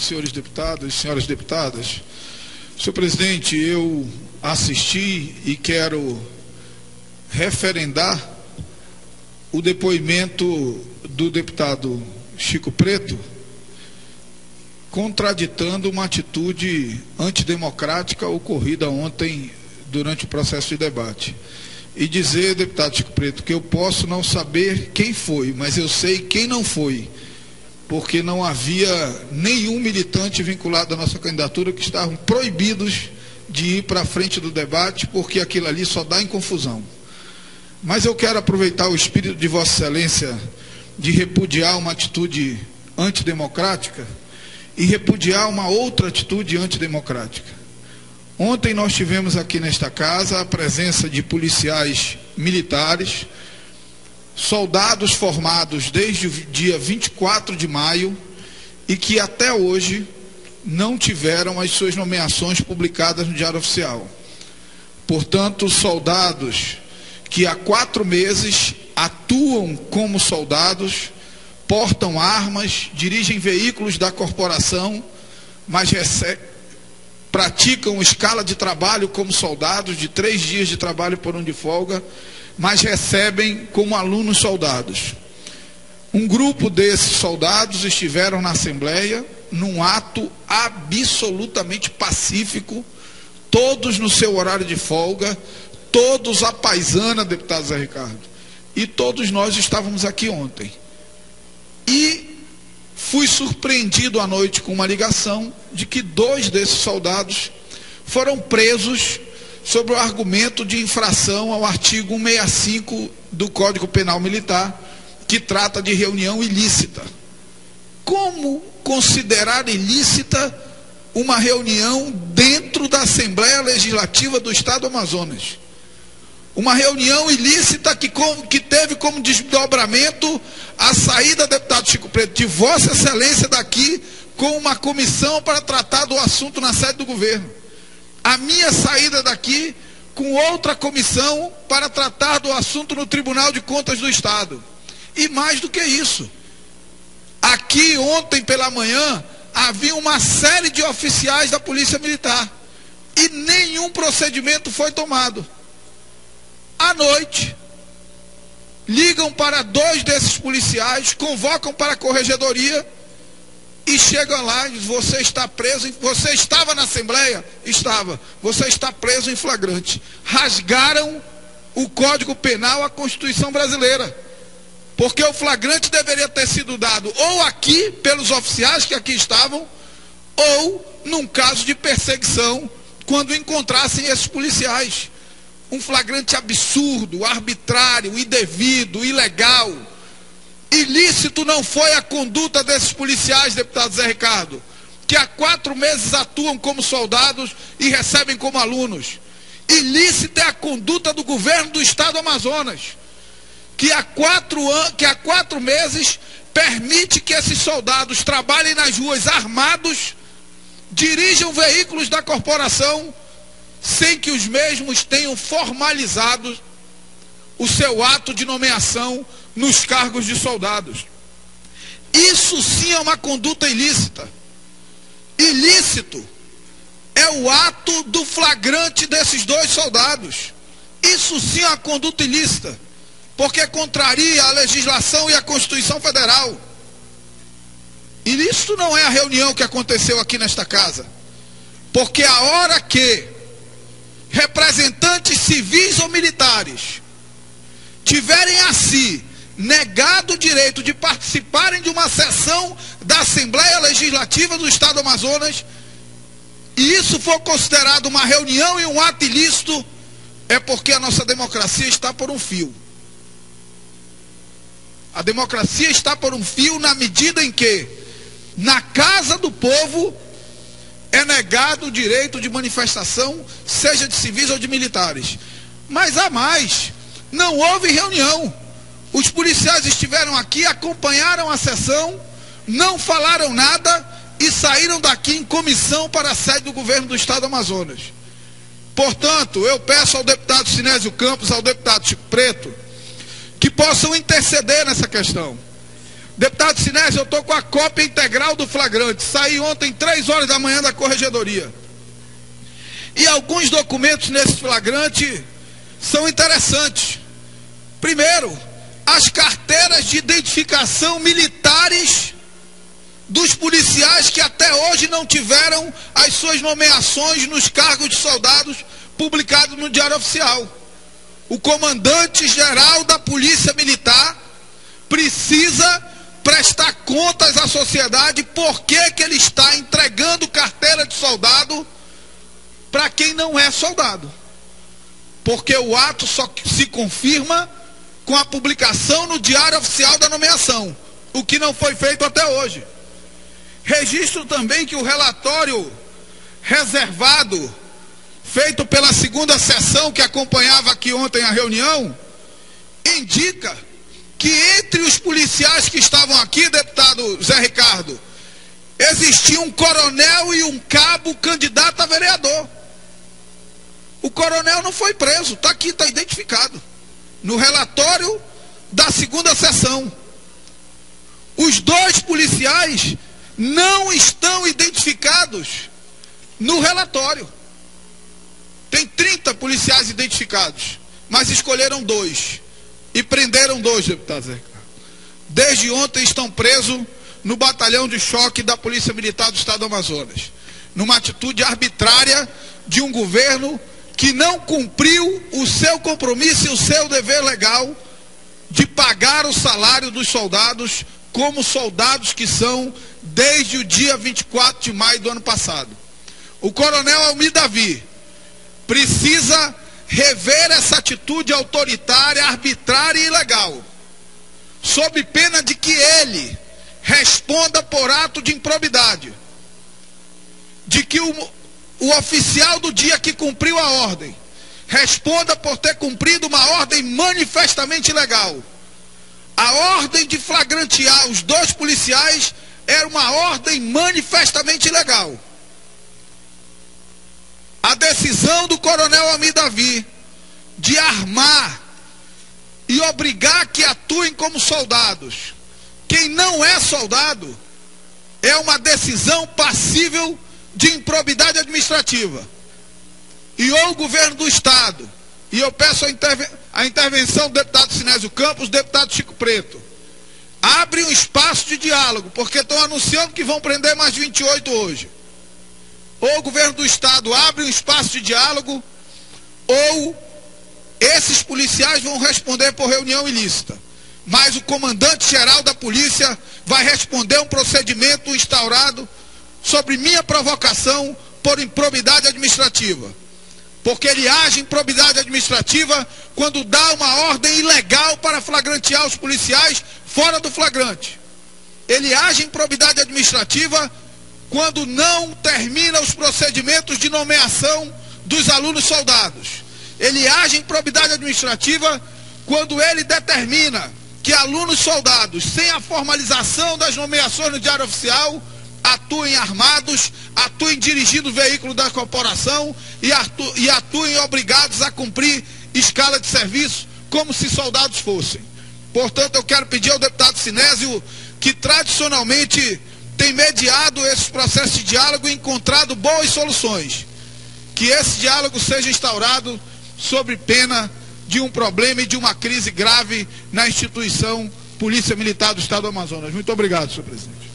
senhores deputados e senhoras deputadas. Senhor presidente, eu assisti e quero referendar o depoimento do deputado Chico Preto, contraditando uma atitude antidemocrática ocorrida ontem durante o processo de debate. E dizer, deputado Chico Preto, que eu posso não saber quem foi, mas eu sei quem não foi, porque não havia nenhum militante vinculado à nossa candidatura que estavam proibidos de ir para a frente do debate, porque aquilo ali só dá em confusão. Mas eu quero aproveitar o espírito de Vossa Excelência de repudiar uma atitude antidemocrática e repudiar uma outra atitude antidemocrática. Ontem nós tivemos aqui nesta casa a presença de policiais militares, soldados formados desde o dia 24 de maio e que até hoje não tiveram as suas nomeações publicadas no Diário Oficial. Portanto, soldados que há 4 meses atuam como soldados, portam armas, dirigem veículos da corporação, mas praticam escala de trabalho como soldados, de 3 dias de trabalho por 1 de folga, mas recebem como alunos soldados. Um grupo desses soldados estiveram na Assembleia, num ato absolutamente pacífico, todos no seu horário de folga, todos à paisana, deputado Zé Ricardo, e todos nós estávamos aqui ontem. E fui surpreendido à noite com uma ligação de que 2 desses soldados foram presos sob o argumento de infração ao artigo 165 do Código Penal Militar, que trata de reunião ilícita. Como considerar ilícita uma reunião dentro da Assembleia Legislativa do Estado do Amazonas? Uma reunião ilícita que teve como desdobramento a saída, deputado Chico Preto, de Vossa Excelência daqui com uma comissão para tratar do assunto na sede do governo. A minha saída daqui com outra comissão para tratar do assunto no Tribunal de Contas do Estado. E mais do que isso, aqui ontem pela manhã havia uma série de oficiais da Polícia Militar e nenhum procedimento foi tomado. À noite, ligam para 2 desses policiais, convocam para a corregedoria e chegam lá e dizem: você está preso, você estava na Assembleia? Estava. Você está preso em flagrante. Rasgaram o Código Penal, a Constituição brasileira, porque o flagrante deveria ter sido dado ou aqui, pelos oficiais que aqui estavam, ou num caso de perseguição, quando encontrassem esses policiais. Um flagrante absurdo, arbitrário, indevido, ilegal. Ilícito não foi a conduta desses policiais, deputado Zé Ricardo, que há 4 meses atuam como soldados e recebem como alunos. Ilícita é a conduta do governo do Estado do Amazonas, que há 4 meses permite que esses soldados trabalhem nas ruas armados, dirijam veículos da corporação, sem que os mesmos tenham formalizado o seu ato de nomeação nos cargos de soldados. Isso sim é uma conduta ilícita. Ilícito é o ato do flagrante desses 2 soldados. Isso sim é uma conduta ilícita, porque contraria a legislação e a Constituição Federal. Ilícito não é a reunião que aconteceu aqui nesta casa, porque a hora que representantes civis ou militares tiverem a si negado o direito de participarem de uma sessão da Assembleia Legislativa do Estado do Amazonas, e isso for considerado uma reunião e um ato ilícito, é porque a nossa democracia está por um fio. A democracia está por um fio na medida em que, na casa do povo, é negado o direito de manifestação, seja de civis ou de militares. Mas há mais, não houve reunião. Os policiais estiveram aqui, acompanharam a sessão, não falaram nada e saíram daqui em comissão para a sede do governo do Estado do Amazonas. Portanto, eu peço ao deputado Sinésio Campos, ao deputado Chico Preto, que possam interceder nessa questão, Deputado Sinésio, eu estou com a cópia integral do flagrante. Saí ontem 3 horas da manhã da corregedoria. E alguns documentos nesse flagrante são interessantes. Primeiro, as carteiras de identificação militares dos policiais que até hoje não tiveram as suas nomeações nos cargos de soldados publicados no Diário Oficial. O comandante-geral da Polícia Militar precisa prestar contas à sociedade por que ele está entregando carteira de soldado para quem não é soldado. Porque o ato só se confirma com a publicação no Diário Oficial da nomeação, o que não foi feito até hoje. Registro também que o relatório reservado, feito pela segunda sessão que acompanhava aqui ontem a reunião, indica que entre os policiais que estavam aqui, deputado Zé Ricardo, existia um coronel e um cabo candidato a vereador. O coronel não foi preso, está aqui, está identificado no relatório da segunda sessão. Os 2 policiais não estão identificados no relatório. Tem 30 policiais identificados, mas escolheram 2 e prenderam 2, deputado Zé. Desde ontem estão presos no batalhão de choque da Polícia Militar do Estado do Amazonas, numa atitude arbitrária de um governo que não cumpriu o seu compromisso e o seu dever legal de pagar o salário dos soldados como soldados que são desde o dia 24 de maio do ano passado. O coronel Almir Davi precisa rever essa atitude autoritária, arbitrária e ilegal, sob pena de que ele responda por ato de improbidade, de que o oficial do dia que cumpriu a ordem responda por ter cumprido uma ordem manifestamente ilegal. A ordem de flagrantear os 2 policiais era uma ordem manifestamente ilegal. A decisão do coronel Almir Davi de armar e obrigar que atuem como soldados quem não é soldado é uma decisão passível de improbidade administrativa. E ou o governo do Estado, e eu peço a intervenção do deputado Sinésio Campos, do deputado Chico Preto, abre um espaço de diálogo, porque estão anunciando que vão prender mais 28 hoje. Ou o governo do Estado abre um espaço de diálogo, ou esses policiais vão responder por reunião ilícita. Mas o comandante-geral da polícia vai responder um procedimento instaurado sobre minha provocação por improbidade administrativa. Porque ele age em improbidade administrativa quando dá uma ordem ilegal para flagrantear os policiais fora do flagrante. Ele age em improbidade administrativa quando não termina os procedimentos de nomeação dos alunos soldados. Ele age em improbidade administrativa quando ele determina que alunos soldados, sem a formalização das nomeações no Diário Oficial, atuem armados, atuem dirigindo o veículo da corporação e atuem obrigados a cumprir escala de serviço como se soldados fossem. Portanto, eu quero pedir ao deputado Sinésio, que tradicionalmente tem mediado esses processos de diálogo e encontrado boas soluções, que esse diálogo seja instaurado sob pena de um problema e de uma crise grave na instituição Polícia Militar do Estado do Amazonas. Muito obrigado, senhor presidente.